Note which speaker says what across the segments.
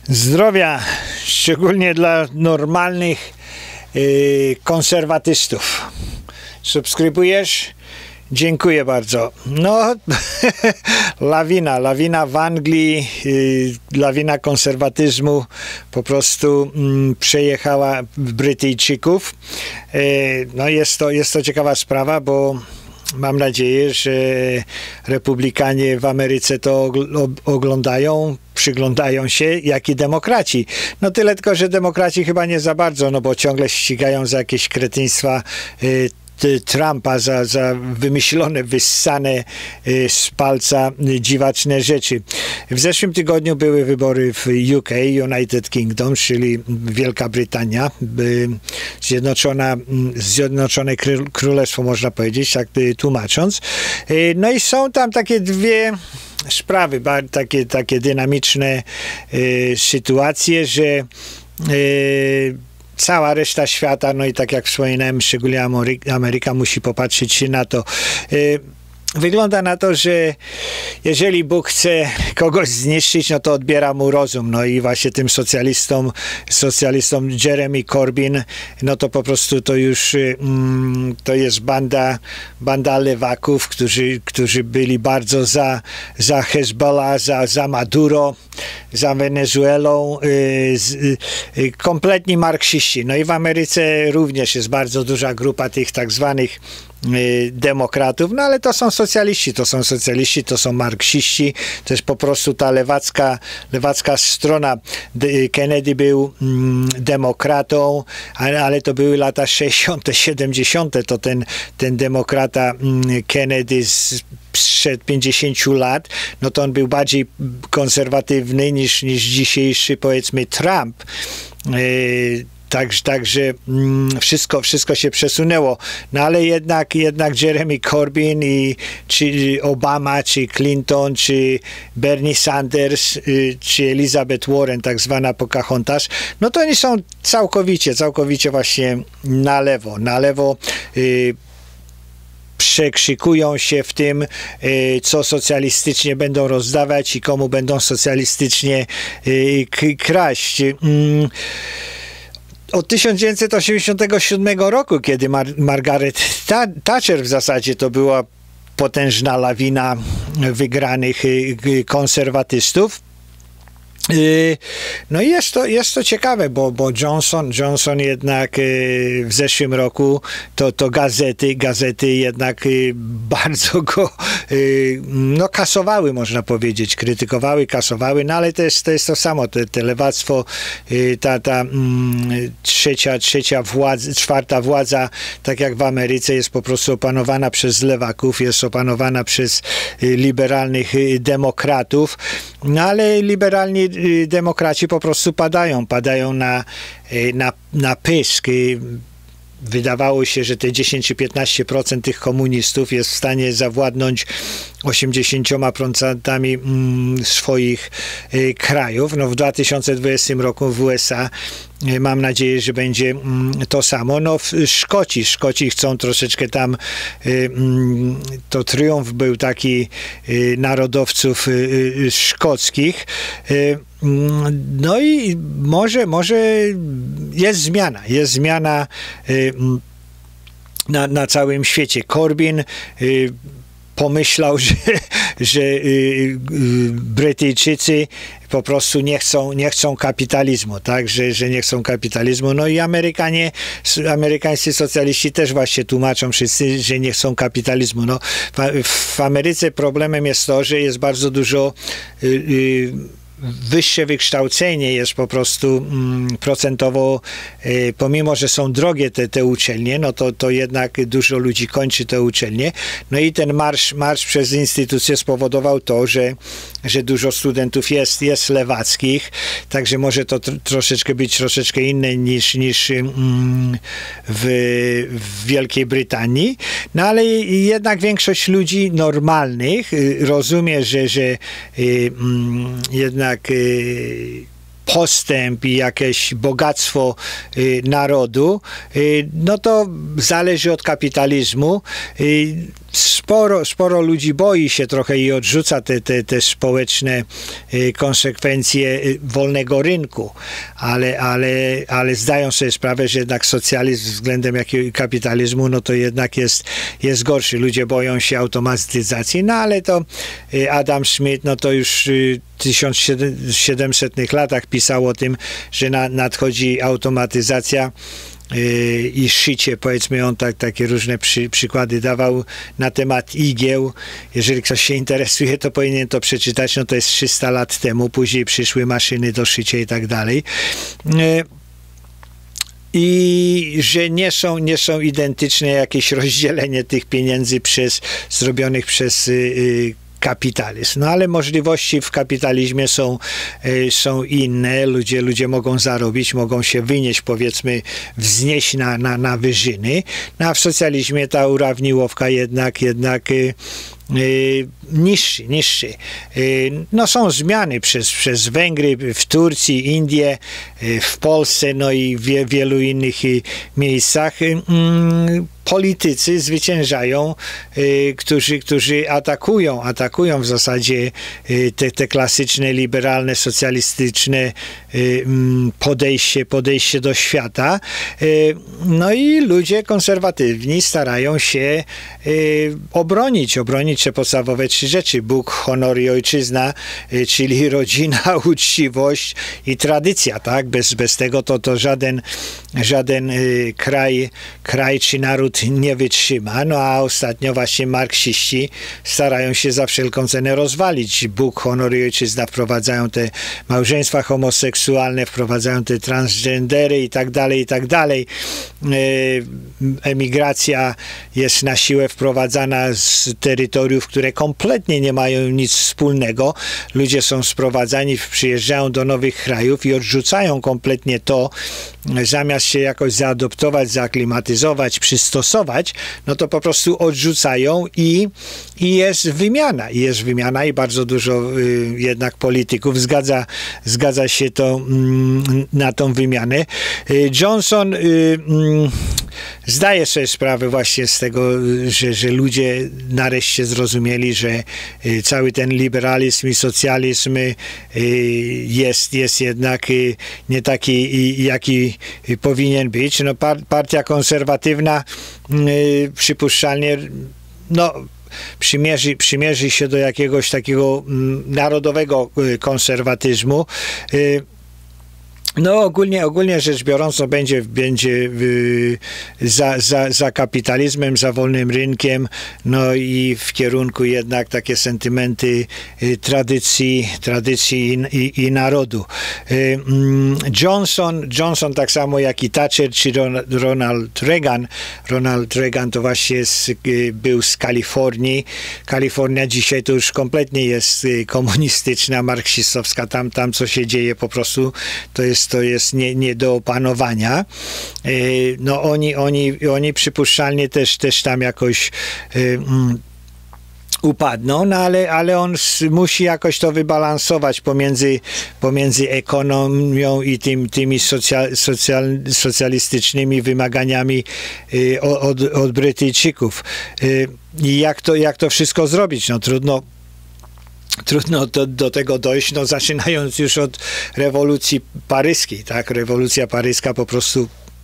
Speaker 1: Zdrowia, szczególnie dla normalnych konserwatystów. Subskrybujesz? Dziękuję bardzo. No, lawina w Anglii, lawina konserwatyzmu po prostu przejechała Brytyjczyków. No jest to ciekawa sprawa, bo mam nadzieję, że republikanie w Ameryce to oglądają, przyglądają się, jak i demokraci. No tyle tylko, że demokraci chyba nie za bardzo, no bo ciągle ścigają za jakieś kretyństwa Trumpa, za wymyślone, wyssane z palca dziwaczne rzeczy. W zeszłym tygodniu były wybory w UK, United Kingdom, czyli Wielka Brytania, Zjednoczone Królestwo, można powiedzieć, tak tłumacząc. No i są tam takie dwie sprawy, takie dynamiczne sytuacje, że cała reszta świata, no i tak jak wspominałem, szczególnie Ameryka musi popatrzeć się na to. Wygląda na to, że jeżeli Bóg chce kogoś zniszczyć, no to odbiera mu rozum. No i właśnie tym socjalistom Jeremy Corbyn, no to po prostu to już to jest banda lewaków, którzy byli bardzo za Hezbollah, za Maduro, za Wenezuelą, kompletni marksiści. No i w Ameryce również jest bardzo duża grupa tych tak zwanych demokratów, no ale to są socjaliści, to są marksiści, to jest po prostu ta lewacka strona. Kennedy był demokratą, ale to były lata 60., 70., to ten demokrata Kennedy sprzed 50 lat, no to on był bardziej konserwatywny niż dzisiejszy, powiedzmy, Trump. Także wszystko się przesunęło. No ale jednak Jeremy Corbyn czy Obama, czy Clinton, czy Bernie Sanders, czy Elizabeth Warren, tak zwana Pocahontas, no to oni są całkowicie właśnie na lewo. Przekrzykują się w tym, co socjalistycznie będą rozdawać i komu będą socjalistycznie kraść. Od 1987 roku, kiedy Margaret Thatcher w zasadzie to była potężna lawina wygranych konserwatystów. No i jest to ciekawe, bo Johnson jednak w zeszłym roku to gazety jednak bardzo go no kasowały, można powiedzieć, krytykowały, kasowały, no ale to jest to samo, te lewactwo, ta czwarta władza, tak jak w Ameryce, jest po prostu opanowana przez lewaków, jest opanowana przez liberalnych demokratów, no ale liberalni demokraci po prostu padają na pysk. Wydawało się, że te 10 czy 15% tych komunistów jest w stanie zawładnąć 80% swoich krajów. No w 2020 roku w USA mam nadzieję, że będzie to samo. No Szkoci chcą troszeczkę tam, to triumf był taki narodowców szkockich. No i może jest zmiana na całym świecie. Corbyn pomyślał, że Brytyjczycy po prostu nie chcą kapitalizmu, tak, że nie chcą kapitalizmu. No i amerykańscy socjaliści też właśnie tłumaczą wszyscy, że nie chcą kapitalizmu. No, w Ameryce problemem jest to, że jest bardzo dużo wyższe wykształcenie jest po prostu procentowo, pomimo że są drogie te uczelnie, no to jednak dużo ludzi kończy te uczelnie. No i ten marsz przez instytucje spowodował to, że dużo studentów jest lewackich, także może to być troszeczkę inne niż w Wielkiej Brytanii. No ale jednak większość ludzi normalnych rozumie, że jednak postęp i jakieś bogactwo narodu, no to zależy od kapitalizmu. Sporo ludzi boi się trochę i odrzuca te społeczne konsekwencje wolnego rynku, ale zdają sobie sprawę, że jednak socjalizm względem kapitalizmu, no to jednak jest gorszy. Ludzie boją się automatyzacji, no ale to Adam Smith, no to już w 1700 latach pisał o tym, że nadchodzi automatyzacja i szycie, powiedzmy, on takie różne przykłady dawał na temat igieł. Jeżeli ktoś się interesuje, to powinien to przeczytać, no to jest 300 lat temu, później przyszły maszyny do szycia i tak dalej. I że nie są identyczne jakieś rozdzielenie tych pieniędzy zrobionych przez kapitalizm. No ale możliwości w kapitalizmie są inne. Ludzie mogą zarobić, mogą się wynieść, powiedzmy, wznieść na wyżyny. No a w socjalizmie ta urawniłowka jednak niższy. No są zmiany przez Węgry, w Turcji, Indię, w Polsce, no i w wielu innych miejscach. Politycy zwyciężają, którzy atakują w zasadzie te klasyczne, liberalne, socjalistyczne podejście do świata. No i ludzie konserwatywni starają się obronić te podstawowe 3 rzeczy. Bóg, honor i ojczyzna, czyli rodzina, uczciwość i tradycja, tak? Bez tego to żaden kraj czy naród nie wytrzyma. No a ostatnio właśnie marksiści starają się za wszelką cenę rozwalić Bóg, honor i ojczyzna, wprowadzają te małżeństwa homoseksualne, wprowadzają te transgendery i tak dalej. Emigracja jest na siłę wprowadzana z terytoriów, które kompletnie nie mają nic wspólnego. Ludzie są sprowadzani, przyjeżdżają do nowych krajów i odrzucają kompletnie to, zamiast się jakoś zaadoptować, zaaklimatyzować, przystosować, no to po prostu odrzucają i jest wymiana i bardzo dużo jednak polityków zgadza się to na tą wymianę. Johnson zdaje sobie sprawę właśnie z tego, że ludzie nareszcie zrozumieli, że cały ten liberalizm i socjalizm jest jednak nie taki, jaki powinien być. No, partia konserwatywna przypuszczalnie przymierzy się do jakiegoś takiego narodowego konserwatyzmu. No ogólnie rzecz biorąc, to będzie za kapitalizmem, za wolnym rynkiem, no i w kierunku jednak takie sentymenty tradycji i narodu. Johnson tak samo jak i Thatcher czy Ronald Reagan to właśnie był z Kalifornii. Kalifornia dzisiaj to już kompletnie jest komunistyczna, marksistowska. Tam co się dzieje po prostu to jest nie do opanowania. No oni przypuszczalnie też tam jakoś upadną, no ale on musi jakoś to wybalansować pomiędzy ekonomią i tymi socjalistycznymi wymaganiami od Brytyjczyków. I jak to wszystko zrobić? No trudno do tego dojść, no zaczynając już od rewolucji paryskiej, tak? Rewolucja paryska po prostu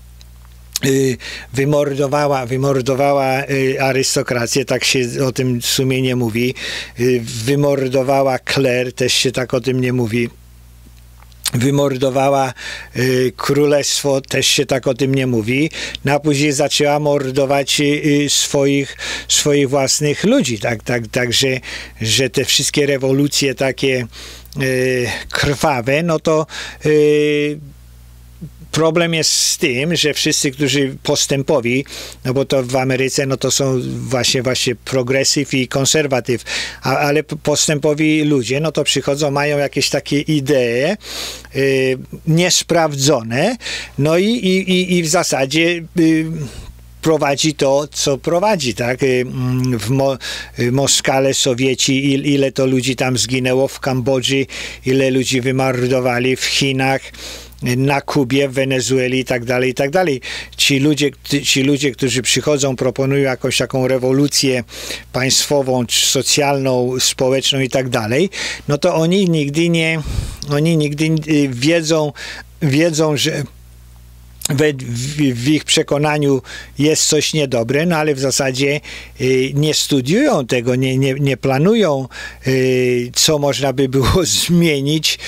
Speaker 1: wymordowała arystokrację, tak się o tym w sumie nie mówi. Wymordowała kler, też się tak o tym nie mówi. Wymordowała królestwo, też się tak o tym nie mówi, no a później zaczęła mordować swoich własnych ludzi, także że te wszystkie rewolucje takie krwawe, no to problem jest z tym, że wszyscy, którzy postępowi, no bo to w Ameryce, no to są właśnie progresyw i konserwatyw, ale postępowi ludzie, no to przychodzą, mają jakieś takie idee niesprawdzone, no i w zasadzie prowadzi to, co prowadzi, tak? W Moskale, Sowieci, ile to ludzi tam zginęło, w Kambodży, ile ludzi wymordowali, w Chinach, na Kubie, w Wenezueli i tak dalej, i tak dalej. Ci ludzie, którzy przychodzą, proponują jakąś taką rewolucję państwową, czy socjalną, społeczną i tak dalej, no to oni nigdy wiedzą, że w ich przekonaniu jest coś niedobre, no ale w zasadzie nie studiują tego, nie planują, co można by było zmienić,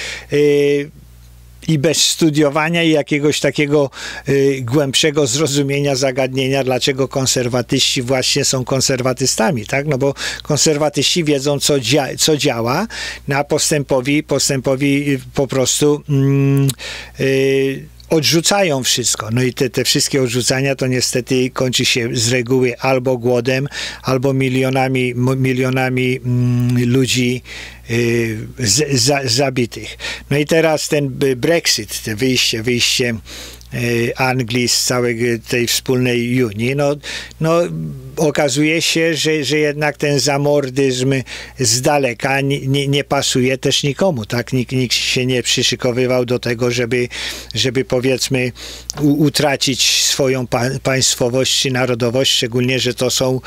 Speaker 1: i bez studiowania i jakiegoś takiego głębszego zrozumienia zagadnienia, dlaczego konserwatyści właśnie są konserwatystami, tak? No bo konserwatyści wiedzą, co działa, no a postępowi po prostu odrzucają wszystko. No i te wszystkie odrzucania to niestety kończy się z reguły albo głodem, albo milionami ludzi zabitych. No i teraz ten Brexit, te wyjście Anglii z całej tej wspólnej Unii, no okazuje się, że jednak ten zamordyzm z daleka nie pasuje też nikomu, tak? Nikt się nie przyszykowywał do tego, żeby powiedzmy utracić swoją państwowość czy narodowość, szczególnie, że to są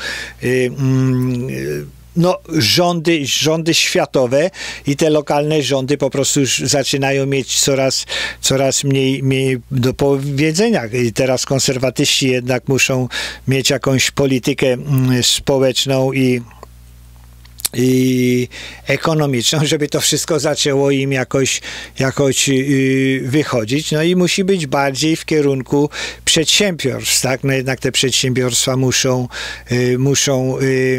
Speaker 1: rządy światowe i te lokalne rządy po prostu już zaczynają mieć coraz mniej do powiedzenia. I teraz konserwatyści jednak muszą mieć jakąś politykę społeczną i ekonomiczną, żeby to wszystko zaczęło im jakoś wychodzić. No i musi być bardziej w kierunku przedsiębiorstw, tak? No jednak te przedsiębiorstwa muszą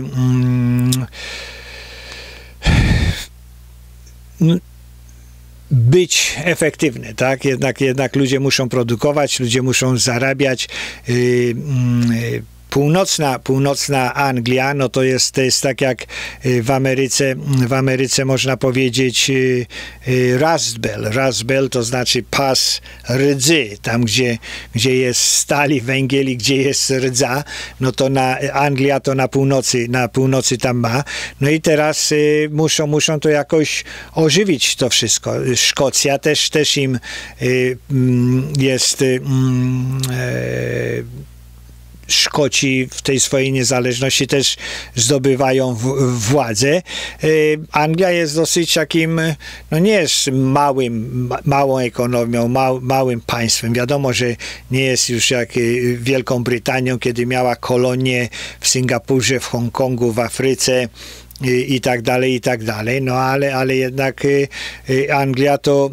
Speaker 1: być efektywne, tak? Jednak ludzie muszą produkować, ludzie muszą zarabiać. Północna Anglia, no to jest tak jak w Ameryce można powiedzieć Rust Belt, to znaczy pas rdzy, tam gdzie jest stal i węgiel i gdzie jest rdza, no to Anglia to na północy tam ma. No i teraz muszą to jakoś ożywić to wszystko. Szkocja też im jest Szkoci w tej swojej niezależności też zdobywają władzę. Anglia jest dosyć takim, no nie jest małą ekonomią, małym państwem. Wiadomo, że nie jest już jak Wielką Brytanią, kiedy miała kolonie w Singapurze, w Hongkongu, w Afryce, i tak dalej, no ale jednak Anglia to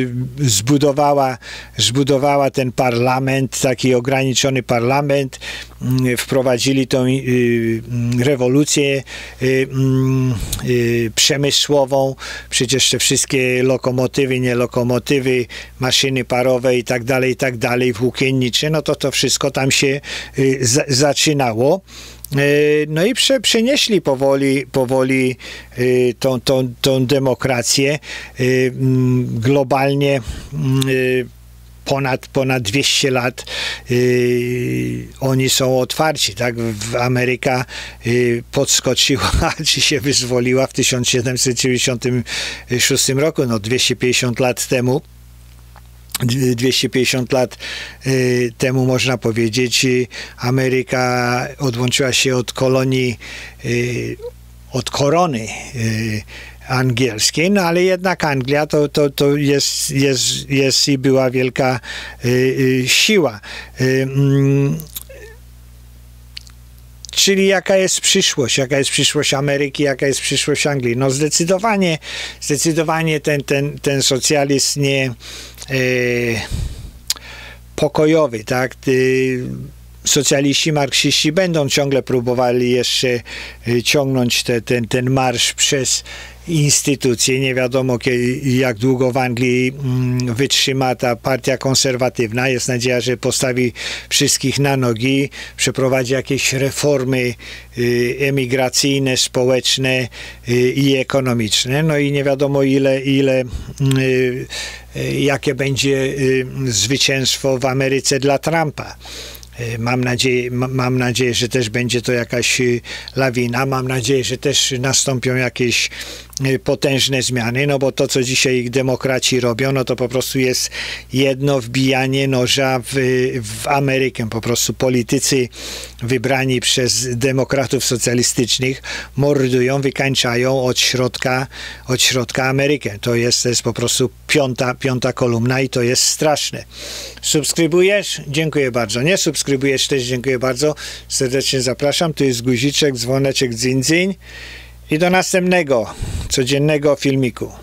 Speaker 1: zbudowała ten parlament, taki ograniczony parlament, wprowadzili tą rewolucję przemysłową, przecież te wszystkie lokomotywy, nie lokomotywy, maszyny parowe i tak dalej, włókiennicze, no to wszystko tam się zaczynało. No i przenieśli powoli tą demokrację globalnie. Ponad 200 lat oni są otwarci, tak? Ameryka podskoczyła, czy się wyzwoliła w 1796 roku, no 250 lat temu. 250 lat temu, można powiedzieć, Ameryka odłączyła się od kolonii, od korony angielskiej, no ale jednak Anglia to jest i była wielka siła. Czyli jaka jest przyszłość Ameryki, jaka jest przyszłość Anglii? No zdecydowanie ten socjalizm nie pokojowy, tak? Socjaliści, marksiści będą ciągle próbowali jeszcze ciągnąć ten marsz przez instytucje. Nie wiadomo, jak długo w Anglii wytrzyma ta partia konserwatywna. Jest nadzieja, że postawi wszystkich na nogi, przeprowadzi jakieś reformy emigracyjne, społeczne i ekonomiczne. No i nie wiadomo jakie będzie zwycięstwo w Ameryce dla Trumpa. Mam nadzieję, że też będzie to jakaś lawina. Mam nadzieję, że też nastąpią jakieś potężne zmiany, no bo to, co dzisiaj demokraci robią, no to po prostu jest jedno wbijanie noża w Amerykę. Po prostu politycy wybrani przez demokratów socjalistycznych mordują, wykańczają od środka Amerykę. To jest po prostu piąta kolumna i to jest straszne. Subskrybujesz? Dziękuję bardzo. Nie subskrybujesz też? Dziękuję bardzo. Serdecznie zapraszam. Tu jest guziczek, dzwoneczek, dzyń, dzyń. I do następnego codziennego filmiku.